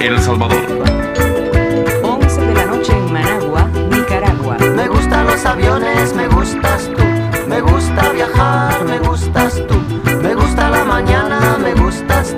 El Salvador. 11 de la noche en Managua, Nicaragua. Me gustan los aviones, me gustas tú. Me gusta viajar, me gustas tú.